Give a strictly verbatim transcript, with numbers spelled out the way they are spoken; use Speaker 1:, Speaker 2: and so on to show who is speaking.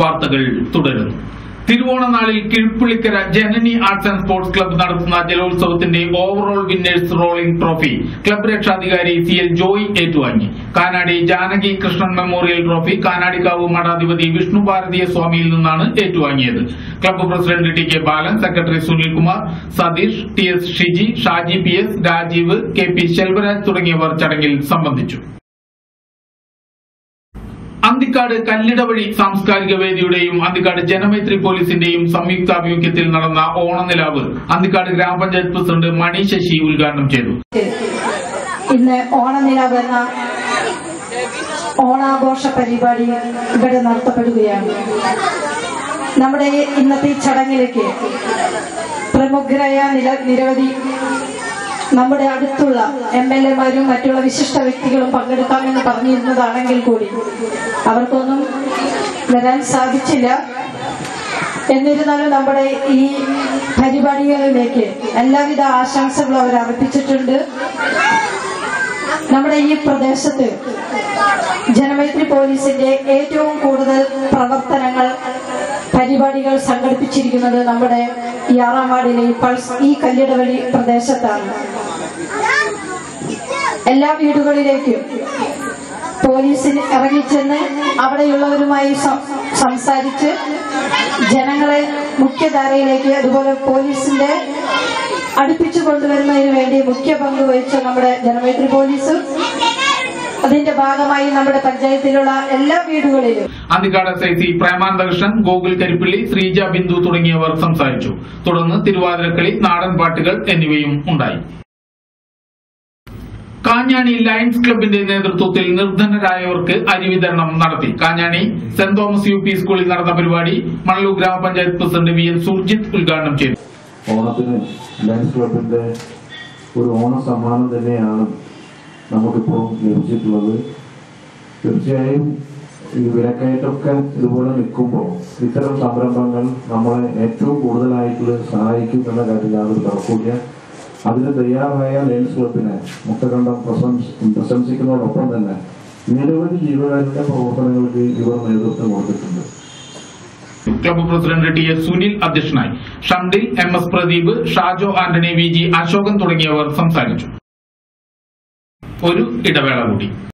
Speaker 1: വാർത്തകൾ തുടരുന്നു. തിരുവോണനാളിൽ കിഴുപ്പുള്ളിക്കര Janani arts and sports club നടത്തുന്ന ജലോത്സവത്തിന്റെ overall winners rolling trophy club രക്ഷാധികാരി സി എൽ ജോയ് ഏറ്റുവാങ്ങി. കാനാടി ജാനകി കൃഷ്ണൻ മെമ്മോറിയൽ ട്രോഫി കാനാടിക്കാവ് മഠാധിപതി വിഷ്ണു ഭാരതീയ സ്വാമിയിൽ നിന്നാണ് ഏറ്റുവാങ്ങിയത്. Club president T K Balan, secretary Sunilkumar, Satheesh, T S Shiji, Shaji P S, Rajeev, K P Selvaraj തുടങ്ങിയവർ ചടങ്ങിൽ സംബന്ധിച്ചു. അന്തിക്കാട് കല്ലിടവഴി സാംസ്കാരിക വേദിയുടെയും അന്തിക്കാട് ജനമൈത്രി പോലീസിന്റെയും സംയുക്താഭിമുഖ്യത്തിൽ നടന്ന ഓണനിലാവ് അന്തിക്കാട് ഗ്രാമപഞ്ചായത്ത് പ്രസിഡന്റ് മണി ശശി ഉദ്ഘാടനം ചെയ്തു.
Speaker 2: ഇന്ന് ഓണനിലാവ് എന്ന ഓണാഘോഷ പരിപാടി ഇവിടെ നടത്തപ്പെടുകയാണ്. നമ്മുടെ ഇന്നത്തെ ചടങ്ങിലേക്ക് പ്രമുഖരായ നിരവധി നമ്മുടെ അടുത്തുള്ള എം എൽ എമാരും മറ്റുള്ള വിശിഷ്ട വ്യക്തികളും പങ്കെടുക്കാമെന്ന് പറഞ്ഞിരുന്നതാണെങ്കിൽ കൂടി അവർക്കൊന്നും വരാൻ സാധിച്ചില്ല. എന്നിരുന്നാലും നമ്മുടെ ഈ പരിപാടികളിലേക്ക് എല്ലാവിധ ആശംസകളും അവർ അർപ്പിച്ചിട്ടുണ്ട്. നമ്മുടെ ഈ പ്രദേശത്ത് ജനമൈത്രി പോലീസിന്റെ ഏറ്റവും കൂടുതൽ പ്രവർത്തനങ്ങൾ പരിപാടികൾ സംഘടിപ്പിച്ചിരിക്കുന്നത് നമ്മുടെ ഈ ആറാം വാർഡിലെ പൾസ് ഈ കല്ലിടവഴി പ്രദേശത്താണ്. എല്ലാ വീടുകളിലേക്കും പോലീസിന് ഇറങ്ങിച്ചെന്ന് അവിടെയുള്ളവരുമായി സംസാരിച്ച് ജനങ്ങളെ മുഖ്യധാരയിലേക്ക് അതുപോലെ പോലീസിന്റെ അടുപ്പിച്ചു കൊണ്ടുവരുന്നതിന് വേണ്ടി മുഖ്യ പങ്ക് വഹിച്ച നമ്മുടെ ജനമൈത്രി പോലീസും അതിന്റെ ഭാഗമായി നമ്മുടെ പഞ്ചായത്തിലുള്ള എല്ലാ വീടുകളിലും
Speaker 1: Anthikkad S I C Premanandakrishnan, Gokul Karippilli, Sreeja Bindu തുടങ്ങിയവർ സംസാരിച്ചു. തുടർന്ന് തിരുവാതിരക്കളി, നാടൻ പാട്ടുകൾ എന്നിവയും ഉണ്ടായി. കാഞ്ഞാണി ലയൺസ് ക്ലബിന്റെ നേതൃത്വത്തിൽ നിർധനരായവർക്ക് അരി വിതരണം നടത്തി. Kanjani saint Thomas U P സ്കൂളിൽ നടന്ന പരിപാടി മണലൂർ ഗ്രാമപഞ്ചായത്ത് പ്രസിഡന്റ് വി എൻ സുർജിത്ത് ഉദ്ഘാടനം ചെയ്തു.
Speaker 3: ഓണത്തിന് ലയൺസ് ക്ലബിന്റെ ഒരു ഓണ സമ്മാനം തന്നെയാണ് നമുക്കിപ്പോൾ ലഭിച്ചിട്ടുള്ളത്. തീർച്ചയായും ഈ വിലക്കയറ്റമൊക്കെ ഇതുപോലെ നിൽക്കുമ്പോൾ ഇത്തരം സംരംഭങ്ങൾ നമ്മളെ ഏറ്റവും കൂടുതലായിട്ട് സഹായിക്കും എന്ന കാര്യത്തിൽ യാതൊരു തർക്കമില്ല. അതിന് തയ്യാറായ ലയൺസ് ക്ലബിനെ മുക്തകണ്ഠം പ്രശംസിക്കുന്നതോടൊപ്പം തന്നെ നിരവധി ജീവകാരുടെ പ്രവർത്തനങ്ങൾക്ക് ഇവർ നേതൃത്വം കൊടുത്തിട്ടുണ്ട്.
Speaker 1: Club president T S Sunil അധ്യക്ഷനായി. Shamdil, M S Pradeep, Shajo Antony, V G Ashokan തുടങ്ങിയവർ സംസാരിച്ചു. ഒരു ഇടവേള കൂടി.